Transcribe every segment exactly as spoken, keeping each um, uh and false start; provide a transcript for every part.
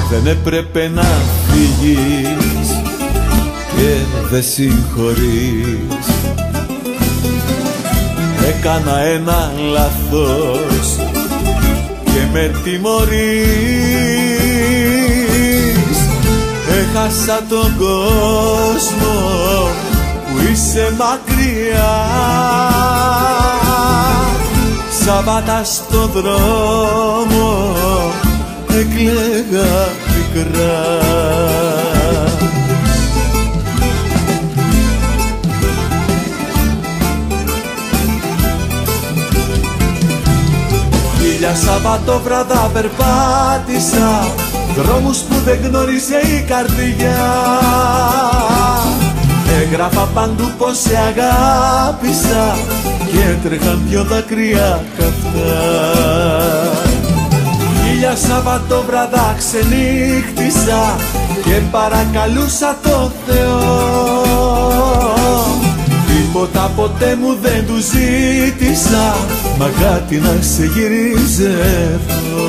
Δεν έπρεπε να φύγεις και δεν συγχωρείς. Έκανα ένα λάθος και με τιμωρείς. Έχασα τον κόσμο που είσαι μακριά. Σαββάτα στον δρόμο έκλαιγα πικρά. Χίλια Σαββατόβραδα περπάτησα, δρόμους που δεν γνώριζε η καρδιά. Έγραφα παντού πως σε αγάπησα και έτρεχαν δυο δάκρυα καυτά. Χίλια Σαββατόβραδα ξενύχτησα και παρακαλούσα το Θεό. Τίποτα ποτέ μου δεν του ζήτησα, μα κάτι να σε γυρίζευω.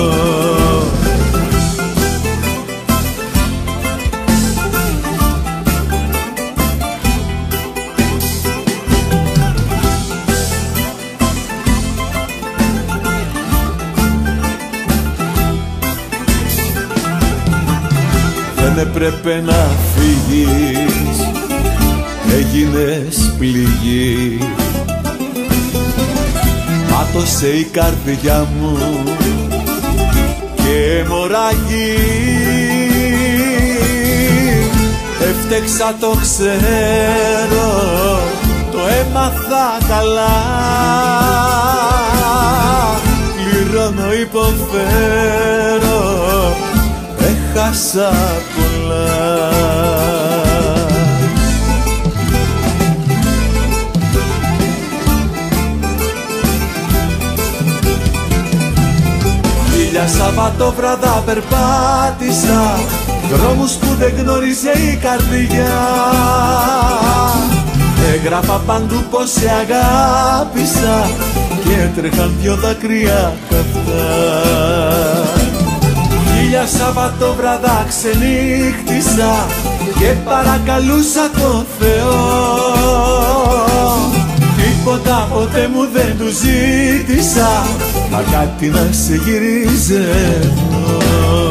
Δεν έπρεπε να φύγεις, έγινες πληγή. Μάτωσε η καρδιά μου και αιμορραγεί. Έφτεξα, το ξέρω, το έμαθα καλά. Πληρώνω, υποφέρω, έχασα πολλά. Χίλια Σαββατόβραδα περπάτησα, δρόμους που δεν γνώριζε η καρδιά. Έγραφα παντού πως σε αγάπησα και έτρεχαν δυο δάκρυα καυτά. Χίλια Σαββατόβραδα ξενύχτησα και παρακαλούσα το Θεό. Τίποτα ποτέ μου δεν του ζήτησα, μα κάτι να σε γυρίζευω.